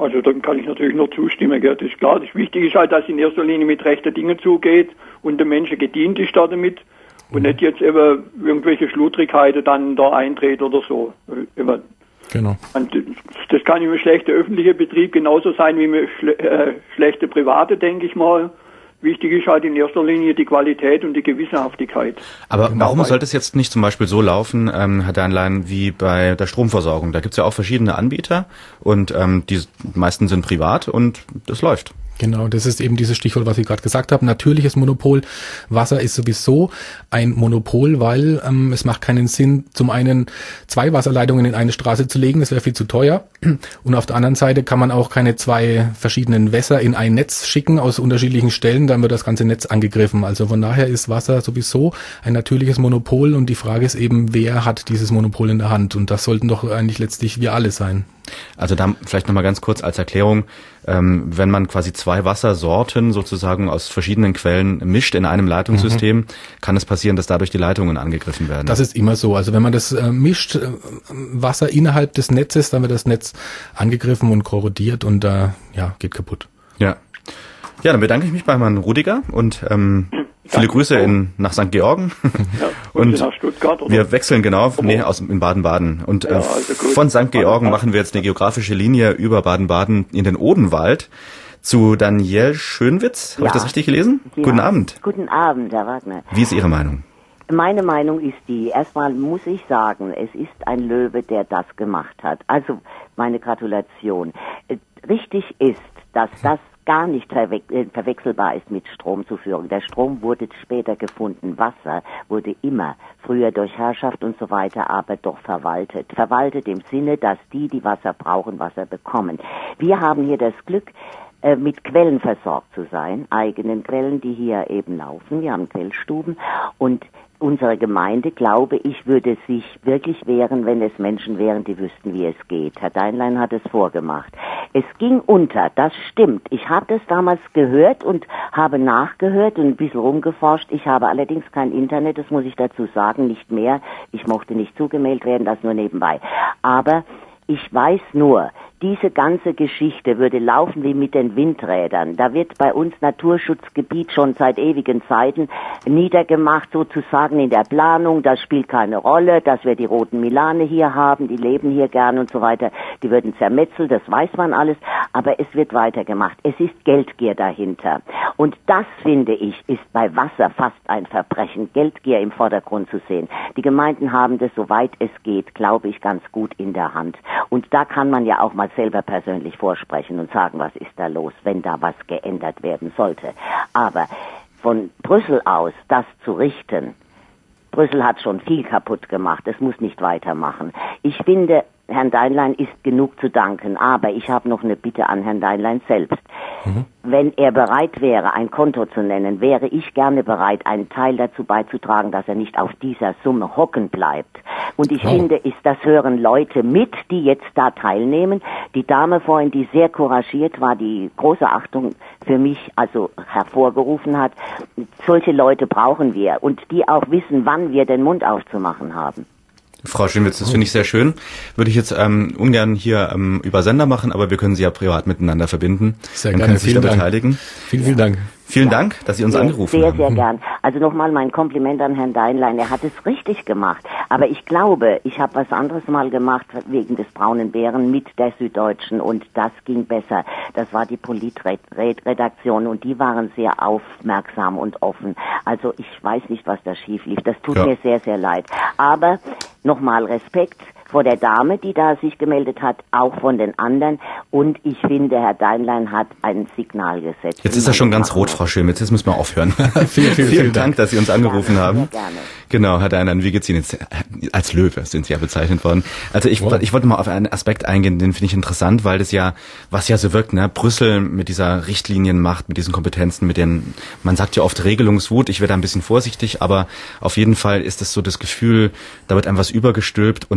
also dann kann ich natürlich nur zustimmen, gell? Das ist klar. Das Wichtige ist halt, dass es in erster Linie mit rechten Dingen zugeht und der Menschen gedient ist da damit und nicht jetzt eben irgendwelche Schludrigkeiten dann da eintritt oder so. Eben. Genau. Und das kann im schlechten öffentlichen Betrieb genauso sein wie im schle äh, schlechten private, denke ich mal. Wichtig ist halt in erster Linie die Qualität und die Gewissenhaftigkeit. Aber warum sollte es jetzt nicht zum Beispiel so laufen, ähm, Herr Deinlein, wie bei der Stromversorgung? Da gibt es ja auch verschiedene Anbieter und ähm, die meisten sind privat und das läuft. Genau, das ist eben dieses Stichwort, was ich gerade gesagt habe. Natürliches Monopol. Wasser ist sowieso ein Monopol, weil ähm, es macht keinen Sinn, zum einen zwei Wasserleitungen in eine Straße zu legen, das wäre viel zu teuer. Und auf der anderen Seite kann man auch keine zwei verschiedenen Wässer in ein Netz schicken aus unterschiedlichen Stellen, dann wird das ganze Netz angegriffen. Also von daher ist Wasser sowieso ein natürliches Monopol und die Frage ist eben, wer hat dieses Monopol in der Hand? Und das sollten doch eigentlich letztlich wir alle sein. Also da vielleicht nochmal ganz kurz als Erklärung, ähm, wenn man quasi zwei Wassersorten sozusagen aus verschiedenen Quellen mischt in einem Leitungssystem, mhm. kann es passieren, dass dadurch die Leitungen angegriffen werden. Das ist immer so. Also wenn man das äh, mischt, äh, Wasser innerhalb des Netzes, dann wird das Netz angegriffen und korrodiert und äh, ja, geht kaputt. Ja. Ja, dann bedanke ich mich bei Herrn Rudiger und ähm, viele Grüße in, nach Sankt Georgen. Ja, und nach Stuttgart, oder? Wir wechseln genau, nee, aus in Baden-Baden. Und äh, ja, also von Sankt Georgen machen wir jetzt eine geografische Linie über Baden-Baden in den Odenwald zu Danielle Schönwitz. Habe ja. ich das richtig gelesen? Ja. Guten Abend. Guten Abend, Herr Wagner. Wie ist Ihre Meinung? Meine Meinung ist die, erstmal muss ich sagen, es ist ein Löwe, der das gemacht hat. Also meine Gratulation. Richtig ist, dass das gar nicht verwe äh, verwechselbar ist mit Stromzuführung. Der Strom wurde später gefunden. Wasser wurde immer früher durch Herrschaft und so weiter, aber doch verwaltet. Verwaltet im Sinne, dass die, die Wasser brauchen, Wasser bekommen. Wir haben hier das Glück, äh, mit Quellen versorgt zu sein, eigenen Quellen, die hier eben laufen. Wir haben Quellstuben und unsere Gemeinde, glaube ich, würde sich wirklich wehren, wenn es Menschen wären, die wüssten, wie es geht. Herr Deinlein hat es vorgemacht. Es ging unter, das stimmt. Ich habe das damals gehört und habe nachgehört und ein bisschen rumgeforscht. Ich habe allerdings kein Internet, das muss ich dazu sagen, nicht mehr. Ich mochte nicht zugemeldet werden, das nur nebenbei. Aber ich weiß nur, diese ganze Geschichte würde laufen wie mit den Windrädern. Da wird bei uns Naturschutzgebiet schon seit ewigen Zeiten niedergemacht, sozusagen in der Planung. Das spielt keine Rolle, dass wir die roten Milane hier haben, die leben hier gern und so weiter. Die würden zermetzelt, das weiß man alles, aber es wird weitergemacht. Es ist Geldgier dahinter. Und das, finde ich, ist bei Wasser fast ein Verbrechen, Geldgier im Vordergrund zu sehen. Die Gemeinden haben das, soweit es geht, glaube ich, ganz gut in der Hand. Und da kann man ja auch mal selber persönlich vorsprechen und sagen, was ist da los, wenn da was geändert werden sollte. Aber von Brüssel aus das zu richten, Brüssel hat schon viel kaputt gemacht, es muss nicht weitermachen. Ich finde, Herrn Deinlein ist genug zu danken, aber ich habe noch eine Bitte an Herrn Deinlein selbst. Mhm. Wenn er bereit wäre, ein Konto zu nennen, wäre ich gerne bereit, einen Teil dazu beizutragen, dass er nicht auf dieser Summe hocken bleibt. Und ich oh. finde, ist, das hören Leute mit, die jetzt da teilnehmen. Die Dame vorhin, die sehr couragiert war, die große Achtung für mich also hervorgerufen hat. Solche Leute brauchen wir und die auch wissen, wann wir den Mund aufzumachen haben. Frau Schönwitz, das finde ich sehr schön. Würde ich jetzt ähm, ungern hier ähm, über Sender machen, aber wir können Sie ja privat miteinander verbinden. Sehr Dann gerne. können Sie sich da Dank. beteiligen. Vielen, vielen Dank. Vielen ja. Dank, dass Sie uns sehr, angerufen sehr, haben. Sehr, sehr gern. Also nochmal mein Kompliment an Herrn Deinlein. Er hat es richtig gemacht. Aber ich glaube, ich habe was anderes mal gemacht wegen des Braunen Bären mit der Süddeutschen und das ging besser. Das war die Politredaktion und die waren sehr aufmerksam und offen. Also ich weiß nicht, was da schief lief. Das tut ja. mir sehr, sehr leid. Aber nochmal Respekt vor der Dame, die da sich gemeldet hat, auch von den anderen. Und ich finde, Herr Deinlein hat ein Signal gesetzt. Jetzt ist er schon ganz rot, Frau Schönwitz. Jetzt müssen wir aufhören. vielen, vielen, vielen, vielen Dank, Dank, dass Sie uns angerufen gerne, haben. Gerne. Genau, Herr Deinlein, wie geht's Ihnen jetzt? Als Löwe sind Sie ja bezeichnet worden. Also ich, wow. ich wollte mal auf einen Aspekt eingehen, den finde ich interessant, weil das ja, was ja so wirkt, ne, Brüssel mit dieser Richtlinienmacht, mit diesen Kompetenzen, mit den, man sagt ja oft Regelungswut. Ich werde ein bisschen vorsichtig, aber auf jeden Fall ist es so das Gefühl, da wird einem was übergestülpt und man kann eigentlich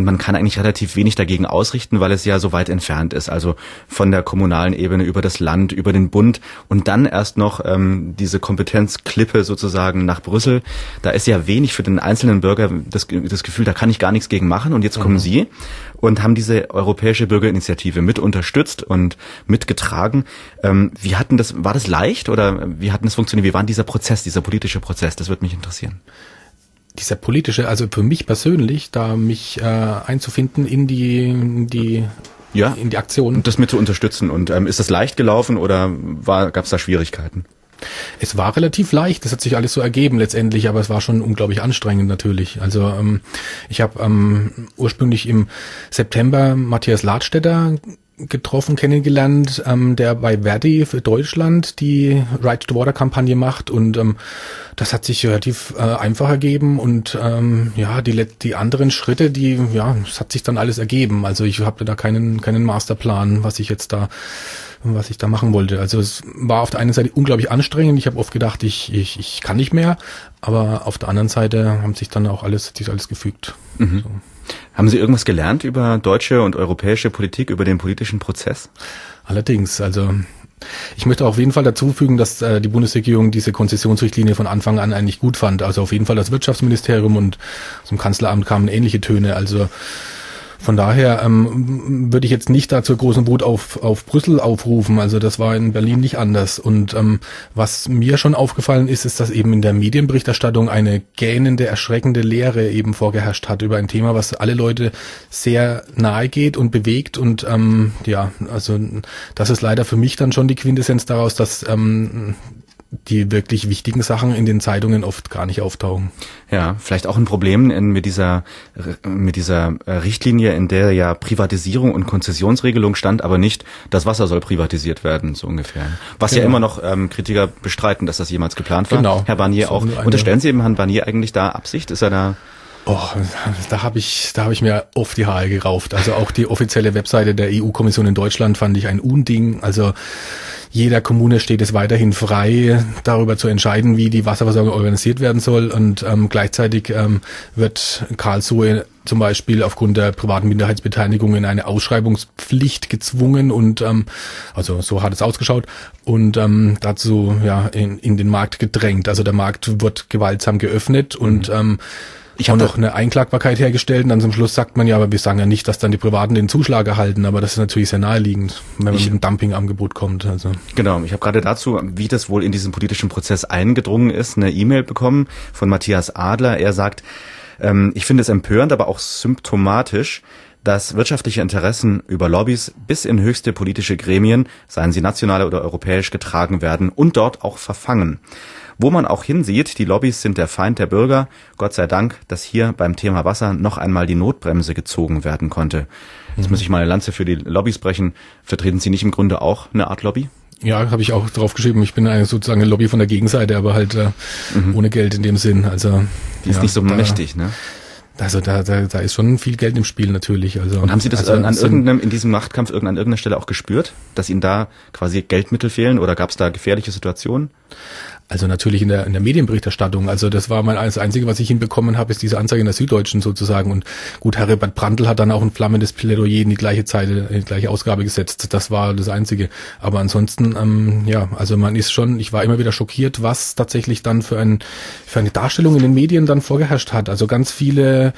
eigentlich relativ wenig dagegen ausrichten, weil es ja so weit entfernt ist. Also von der kommunalen Ebene über das Land, über den Bund und dann erst noch ähm, diese Kompetenzklippe sozusagen nach Brüssel. Da ist ja wenig für den einzelnen Bürger das, das Gefühl, da kann ich gar nichts gegen machen. Und jetzt kommen mhm. Sie und haben diese europäische Bürgerinitiative mit unterstützt und mitgetragen. Ähm, wie hatten das, war das leicht oder wie hat das funktioniert? Wie war dieser Prozess, dieser politische Prozess? Das würde mich interessieren. Dieser politische, also für mich persönlich, da mich äh, einzufinden in die, in die, ja, in die Aktion. Und das mit zu unterstützen. Und ähm, ist das leicht gelaufen oder gab es da Schwierigkeiten? Es war relativ leicht, das hat sich alles so ergeben letztendlich, aber es war schon unglaublich anstrengend natürlich. Also ähm, ich habe ähm, ursprünglich im September Matthias Ladstätter getroffen, kennengelernt, ähm, der bei Verdi für Deutschland die Right to Water Kampagne macht und ähm, das hat sich relativ äh, einfach ergeben und ähm, ja, die die anderen Schritte, die ja, es hat sich dann alles ergeben. Also ich habe da keinen keinen Masterplan, was ich jetzt da was ich da machen wollte. Also es war auf der einen Seite unglaublich anstrengend. Ich habe oft gedacht, ich ich ich kann nicht mehr, aber auf der anderen Seite haben sich dann auch alles hat sich alles gefügt. Mhm. So. Haben Sie irgendwas gelernt über deutsche und europäische Politik, über den politischen Prozess? Allerdings, also ich möchte auf jeden Fall dazu fügen, dass äh, die Bundesregierung diese Konzessionsrichtlinie von Anfang an eigentlich gut fand. Also auf jeden Fall das Wirtschaftsministerium und aus dem Kanzleramt kamen ähnliche Töne. Also von daher ähm, würde ich jetzt nicht da zur großen Wut auf auf Brüssel aufrufen. Also das war in Berlin nicht anders. Und ähm, was mir schon aufgefallen ist, ist, dass eben in der Medienberichterstattung eine gähnende, erschreckende Leere eben vorgeherrscht hat über ein Thema, was alle Leute sehr nahe geht und bewegt. Und ähm, ja, also das ist leider für mich dann schon die Quintessenz daraus, dass ähm, die wirklich wichtigen Sachen in den Zeitungen oft gar nicht auftauchen. Ja, vielleicht auch ein Problem in, mit dieser mit dieser Richtlinie, in der ja Privatisierung und Konzessionsregelung stand, aber nicht das Wasser soll privatisiert werden, so ungefähr. Was genau. ja immer noch ähm, Kritiker bestreiten, dass das jemals geplant war. Genau. Herr Barnier so auch. Unterstellen Sie eben Herrn Barnier eigentlich da Absicht? Ist er da... Oh, da habe ich, da habe ich mir oft die Haare gerauft. Also auch die offizielle Webseite der E U-Kommission in Deutschland fand ich ein Unding. Also jeder Kommune steht es weiterhin frei, darüber zu entscheiden, wie die Wasserversorgung organisiert werden soll. Und ähm, gleichzeitig ähm, wird Karlsruhe zum Beispiel aufgrund der privaten Minderheitsbeteiligung in eine Ausschreibungspflicht gezwungen und ähm, also so hat es ausgeschaut und ähm, dazu ja in, in den Markt gedrängt. Also der Markt wird gewaltsam geöffnet und ähm, ich habe noch eine Einklagbarkeit hergestellt und dann zum Schluss sagt man ja, aber wir sagen ja nicht, dass dann die Privaten den Zuschlag erhalten, aber das ist natürlich sehr naheliegend, wenn man ich, mit einem Dumpingangebot kommt. Also. Genau, ich habe gerade dazu, wie das wohl in diesen politischen Prozess eingedrungen ist, eine E-Mail bekommen von Matthias Adler. Er sagt, ähm, ich finde es empörend, aber auch symptomatisch, dass wirtschaftliche Interessen über Lobbys bis in höchste politische Gremien, seien sie national oder europäisch, getragen werden und dort auch verfangen. Wo man auch hinsieht, die Lobbys sind der Feind der Bürger. Gott sei Dank, dass hier beim Thema Wasser noch einmal die Notbremse gezogen werden konnte. Jetzt mhm. muss ich mal eine Lanze für die Lobbys brechen. Vertreten Sie nicht im Grunde auch eine Art Lobby? Ja, habe ich auch drauf geschrieben. Ich bin eine, sozusagen eine Lobby von der Gegenseite, aber halt äh, mhm. ohne Geld in dem Sinn. Also die ist ja, nicht so da, mächtig, ne? Also da, da, da ist schon viel Geld im Spiel natürlich. Also und haben Sie das also, an irgendeinem in diesem Machtkampf an irgendeiner Stelle auch gespürt, dass Ihnen da quasi Geldmittel fehlen oder gab es da gefährliche Situationen? Also natürlich in der in der Medienberichterstattung. Also das war mein das Einzige, was ich hinbekommen habe, ist diese Anzeige in der Süddeutschen sozusagen. Und gut, Herr Herbert Brandl hat dann auch ein flammendes Plädoyer in die gleiche Zeit, in die gleiche Ausgabe gesetzt. Das war das Einzige. Aber ansonsten, ähm, ja, also man ist schon, ich war immer wieder schockiert, was tatsächlich dann für ein für eine Darstellung in den Medien dann vorgeherrscht hat. Also ganz viele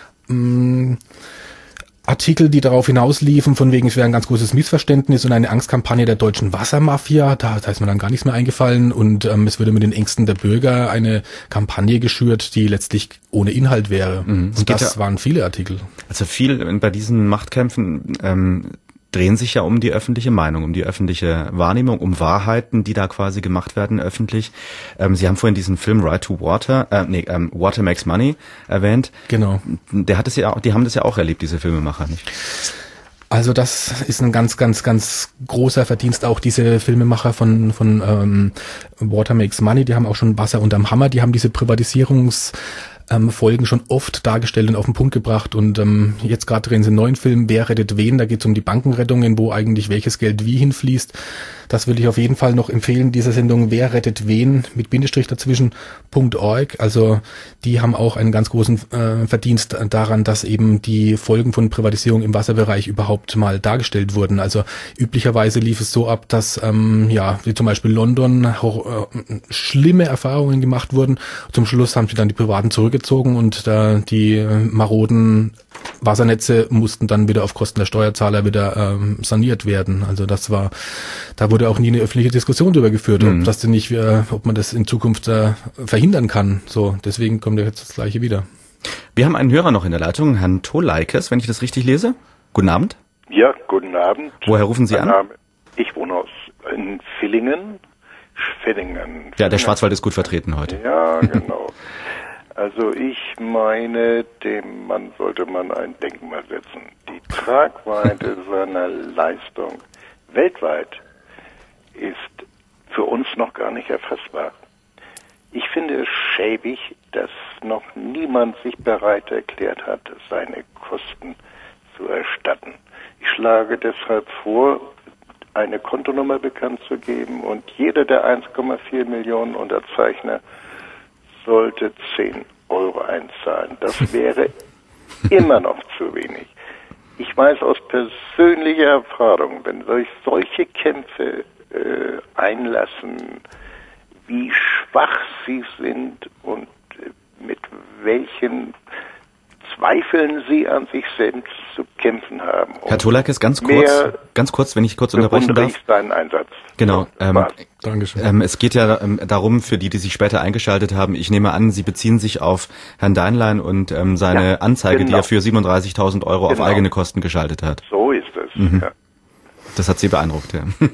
mh, Artikel, die darauf hinausliefen, von wegen, es wäre ein ganz großes Missverständnis und eine Angstkampagne der deutschen Wassermafia, da, da ist mir dann gar nichts mehr eingefallen und ähm, es würde mit den Ängsten der Bürger eine Kampagne geschürt, die letztlich ohne Inhalt wäre. Mhm. Und das ja, waren viele Artikel. Also viel bei diesen Machtkämpfen ähm, drehen sich ja um die öffentliche Meinung, um die öffentliche Wahrnehmung, um Wahrheiten, die da quasi gemacht werden öffentlich. Ähm, Sie haben vorhin diesen Film Right to Water, äh, nee, ähm, Water Makes Money erwähnt. Genau. Der hat es ja, die haben das ja auch erlebt, diese Filmemacher, nicht? Also das ist ein ganz, ganz, ganz großer Verdienst auch diese Filmemacher von von ähm, Water Makes Money. Die haben auch schon Wasser unterm Hammer. Die haben diese Privatisierungs ähm, Folgen schon oft dargestellt und auf den Punkt gebracht. Und ähm, jetzt gerade drehen sie einen neuen Film, Wer rettet wen? Da geht es um die Bankenrettungen, wo eigentlich welches Geld wie hinfließt. Das würde ich auf jeden Fall noch empfehlen, diese Sendung Wer rettet wen mit Bindestrich dazwischen .org. Also die haben auch einen ganz großen äh, Verdienst daran, dass eben die Folgen von Privatisierung im Wasserbereich überhaupt mal dargestellt wurden. Also üblicherweise lief es so ab, dass ähm, ja wie zum Beispiel London ho- äh, schlimme Erfahrungen gemacht wurden. Zum Schluss haben sie dann die Privaten zurückgezogen und äh, die äh, maroden Wassernetze mussten dann wieder auf Kosten der Steuerzahler wieder ähm, saniert werden. Also das war, da wurde auch nie eine öffentliche Diskussion darüber geführt, mhm. ob das denn nicht, äh, ob man das in Zukunft äh, verhindern kann. So, deswegen kommt ja jetzt das Gleiche wieder. Wir haben einen Hörer noch in der Leitung, Herrn Toleikes, wenn ich das richtig lese. Guten Abend. Ja, guten Abend. Woher rufen Sie an? Name, ich wohne aus in Villingen. Villingen. Ja, der Schwarzwald ist gut vertreten heute. Ja, genau. Also ich meine, dem Mann sollte man ein Denkmal setzen. Die Tragweite seiner Leistung weltweit ist für uns noch gar nicht erfassbar. Ich finde es schäbig, dass noch niemand sich bereit erklärt hat, seine Kosten zu erstatten. Ich schlage deshalb vor, eine Kontonummer bekannt zu geben und jeder der eins Komma vier Millionen Unterzeichner sollte zehn Euro einzahlen. Das wäre immer noch zu wenig. Ich weiß aus persönlicher Erfahrung, wenn sich solche Kämpfe äh, einlassen, wie schwach sie sind und äh, mit welchen Zweifeln sie an sich selbst zu kämpfen haben. Herr Toleikes, ganz kurz, ganz kurz, wenn ich kurz unterbrechen darf. Seinen Einsatz. Genau. Ähm, Dankeschön. Ähm, es geht ja ähm, darum, für die, die sich später eingeschaltet haben, ich nehme an, Sie beziehen sich auf Herrn Deinlein und ähm, seine ja, Anzeige, genau. die er für siebenunddreißigtausend Euro genau. auf eigene Kosten geschaltet hat. So ist es, mhm. ja. Das hat Sie beeindruckt, ja. ja.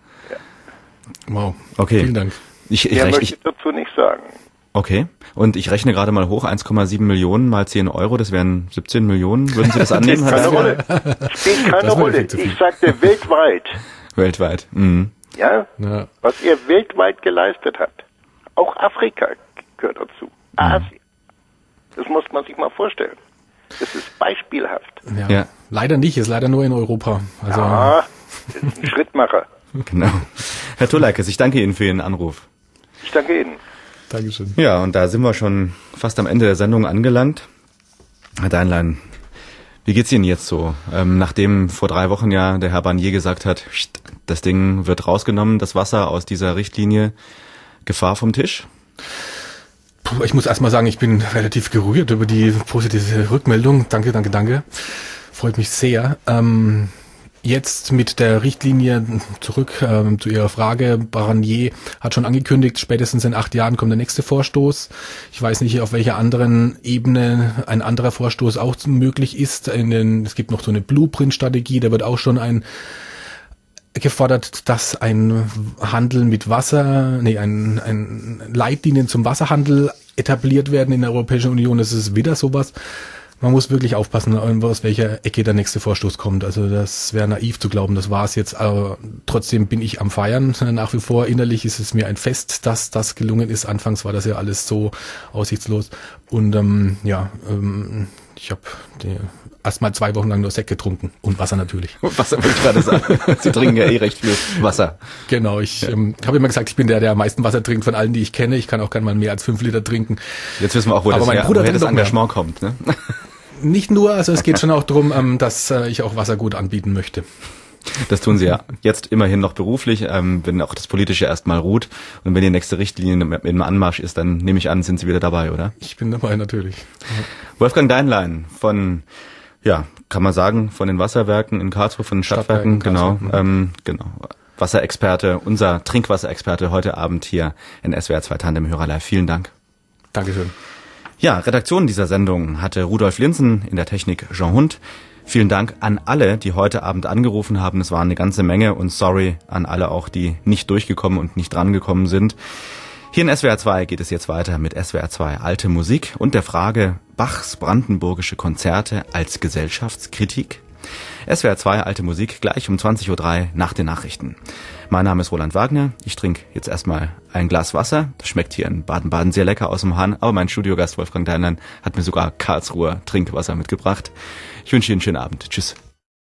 Wow, okay. Vielen Dank. Ich, ich, Mehr rechne, möchte ich dazu nicht sagen. Okay, und ich rechne gerade mal hoch, eins Komma sieben Millionen mal zehn Euro, das wären siebzehn Millionen. Würden Sie das annehmen? Spielt keine Rolle. Spielt keine Rolle. Ich sagte weltweit. Weltweit. Mhm. Ja? ja, was er weltweit geleistet hat. Auch Afrika gehört dazu. Mhm. Asien. Das muss man sich mal vorstellen. Das ist beispielhaft. Ja. ja. Leider nicht, ist leider nur in Europa. Also ja, ist ein Schrittmacher. Genau. Herr Toleikes, ich danke Ihnen für Ihren Anruf. Ich danke Ihnen. Dankeschön. Ja, und da sind wir schon fast am Ende der Sendung angelangt. Herr Deinlein, wie geht's Ihnen jetzt so? Ähm, nachdem vor drei Wochen ja der Herr Barnier gesagt hat, das Ding wird rausgenommen, das Wasser aus dieser Richtlinie, Gefahr vom Tisch? Puh, ich muss erst mal sagen, ich bin relativ gerührt über die positive Rückmeldung. Danke, danke, danke. Freut mich sehr. Ähm, Jetzt mit der Richtlinie zurück ähm, zu Ihrer Frage. Barnier hat schon angekündigt, spätestens in acht Jahren kommt der nächste Vorstoß. Ich weiß nicht, auf welcher anderen Ebene ein anderer Vorstoß auch möglich ist. In den, es gibt noch so eine Blueprint-Strategie, da wird auch schon ein gefordert, dass ein Handel mit Wasser, nee, ein, ein Leitlinien zum Wasserhandel etabliert werden in der Europäischen Union. Das ist wieder sowas. Man muss wirklich aufpassen, aus welcher Ecke der nächste Vorstoß kommt. Also das wäre naiv zu glauben, das war es jetzt. Aber trotzdem bin ich am Feiern. Nach wie vor innerlich ist es mir ein Fest, dass das gelungen ist. Anfangs war das ja alles so aussichtslos. Und ähm, ja, ähm, ich habe erst mal zwei Wochen lang nur Sekt getrunken. Und Wasser natürlich. Wasser wollte ich gerade sagen. Sie trinken ja eh recht viel Wasser. Genau, ich ja. ähm, habe immer gesagt, ich bin der, der am meisten Wasser trinkt von allen, die ich kenne. Ich kann auch gerne mal mehr als fünf Liter trinken. Jetzt wissen wir auch, wo Aber das, mein her, Bruder woher das Engagement mehr. kommt, ne? Nicht nur, also es geht schon auch darum, dass ich auch Wasser gut anbieten möchte. Das tun Sie ja jetzt immerhin noch beruflich, wenn auch das Politische erstmal ruht. Und wenn die nächste Richtlinie im Anmarsch ist, dann nehme ich an, sind Sie wieder dabei, oder? Ich bin dabei, natürlich. Wolfgang Deinlein von, ja, kann man sagen, von den Wasserwerken in Karlsruhe, von den Stadtwerken, genau, ähm, genau. Wasserexperte, unser Trinkwasserexperte heute Abend hier in S W R zwei Tandem Hörer Live. Vielen Dank. Dankeschön. Ja, Redaktion dieser Sendung hatte Rudolf Linsen, in der Technik Jean Hund. Vielen Dank an alle, die heute Abend angerufen haben. Es waren eine ganze Menge und sorry an alle auch, die nicht durchgekommen und nicht drangekommen sind. Hier in S W R zwei geht es jetzt weiter mit S W R zwei Alte Musik und der Frage Bachs brandenburgische Konzerte als Gesellschaftskritik. S W R zwei Alte Musik gleich um zwanzig Uhr drei nach den Nachrichten. Mein Name ist Roland Wagner. Ich trinke jetzt erstmal ein Glas Wasser. Das schmeckt hier in Baden-Baden sehr lecker aus dem Hahn. Aber mein Studiogast Wolfgang Deinlein hat mir sogar Karlsruher Trinkwasser mitgebracht. Ich wünsche Ihnen einen schönen Abend. Tschüss.